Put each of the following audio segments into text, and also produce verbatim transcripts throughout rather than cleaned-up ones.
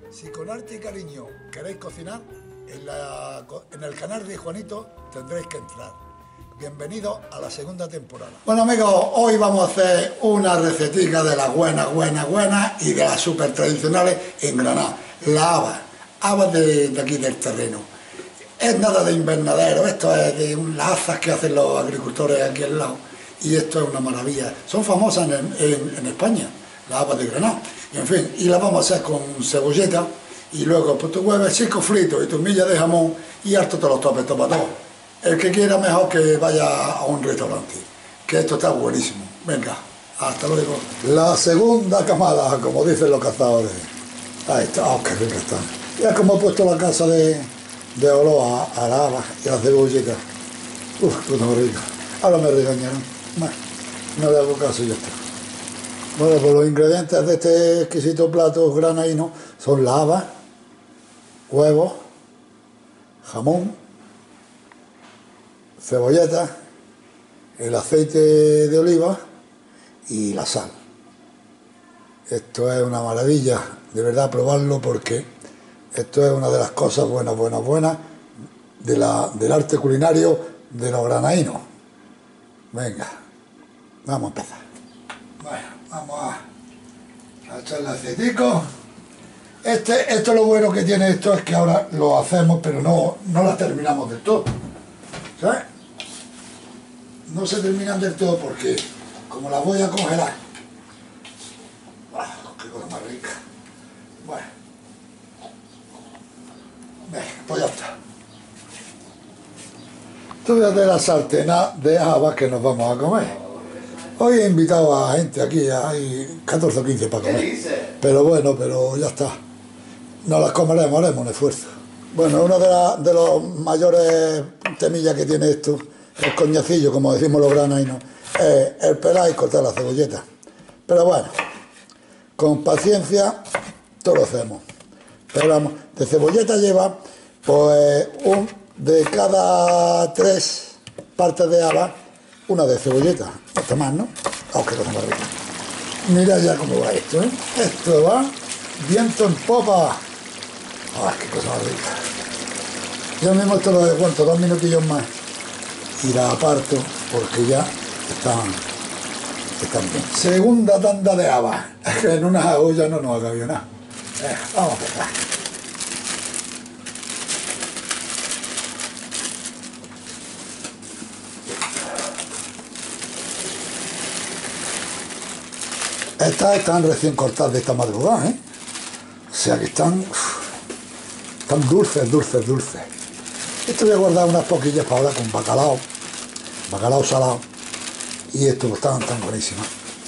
Si con arte y cariño queréis cocinar, en, la, en el canal de Juanito tendréis que entrar. Bienvenidos a la segunda temporada. Bueno amigos, hoy vamos a hacer una recetica de las buenas, buenas, buenas y de las súper tradicionales en Granada. La haba, habas de, de aquí del terreno. Es nada de invernadero, esto es de las hazas que hacen los agricultores aquí al lado. Y esto es una maravilla. Son famosas en, en, en España, las habas de Granada. Y en fin, y las vamos a hacer con cebolleta y luego pues tu huevo chico frito y tu millas de jamón y harto todos los topes, para todo. El que quiera mejor que vaya a un restaurante, que esto está buenísimo. Venga, hasta luego. La segunda camada, como dicen los cazadores. Ahí está, oh, qué rica está. Ya como he puesto la casa de, de olor a, a la haba y a la cebolleta. Uf, qué rica. Ahora me regañaron. Bueno, no le hago caso y ya está. Bueno, pues los ingredientes de este exquisito plato granaíno son la haba, huevos, jamón, cebolleta, el aceite de oliva y la sal. Esto es una maravilla, de verdad probarlo, porque esto es una de las cosas buenas, buenas, buenas de la, del arte culinario de los granaínos. Venga, vamos a empezar. Bueno, vamos a, a echarle aceitico. Este, esto lo bueno que tiene esto es que ahora lo hacemos, pero no, no las terminamos del todo. ¿Sabes? No se terminan del todo porque, como las voy a congelar. ¡Ah, qué cosa más rica! Bueno. Venga, pues ya está. Esto voy a hacer la sartena de habas que nos vamos a comer. Hoy he invitado a gente aquí, hay catorce o quince para comer. Pero bueno, pero ya está. No las comeremos, haremos un esfuerzo. Bueno, uno de, la, de los mayores temillas que tiene esto, el coñacillo, como decimos los granainos, es el pelar y cortar la cebolleta. Pero bueno, con paciencia todo lo hacemos. Pero vamos, de cebolleta lleva, pues, un, de cada tres partes de haba, una de cebolleta. No está más, ¿no? Oh, qué cosa más rica. Mira ya cómo va esto, ¿eh? Esto va viento en popa. ¡Ay, qué cosa más rica! Yo mismo esto lo descuento dos minutillos más y la aparto porque ya están, están bien. Segunda tanda de habas. Es que en una olla no nos ha cabido nada. Eh, vamos a empezar. Estas están recién cortadas de esta madrugada, ¿eh? O sea que están, están dulces, dulces, dulces. Esto voy a guardar unas poquillas para ahora con bacalao, bacalao salado. Y esto están tan buenísimas.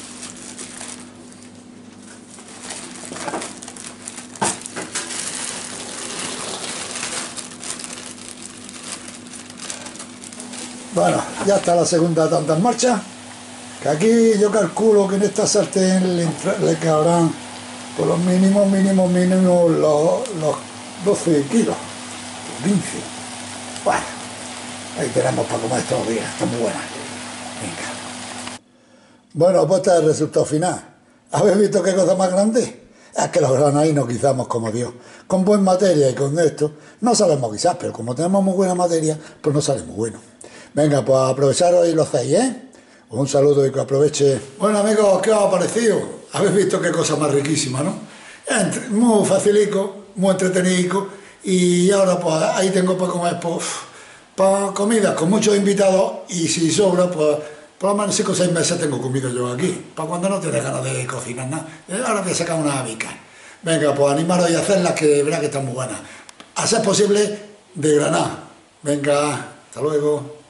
Bueno, ya está la segunda tanda en marcha. Que aquí yo calculo que en esta sartén le, le cabrán por los mínimos, mínimos, mínimos los, los doce kilos, quince. Bueno, ahí tenemos para comer todos los días, está muy buena. Venga. Bueno, pues este es el resultado final. ¿Habéis visto qué cosa más grande? Es que los granaínos guisamos como Dios. Con buena materia y con esto, no sabemos guisar, pero como tenemos muy buena materia, pues no sale muy bueno. Venga, pues aprovecharos y lo hacéis, ¿eh? Un saludo y que aproveche. Bueno amigos, ¿qué os ha parecido? Habéis visto qué cosa más riquísima, ¿no? Entre, muy facilico, muy entretenido. Y ahora pues ahí tengo para comer, pues, para comida con muchos invitados. Y si sobra, pues por lo menos cinco o seis meses tengo comida yo aquí. Para cuando no tienes ganas de cocinar nada. Ahora voy a sacar una habica. Venga, pues animaros y hacerlas, que verá que están muy buenas. A ser posible, de Granada. Venga, hasta luego.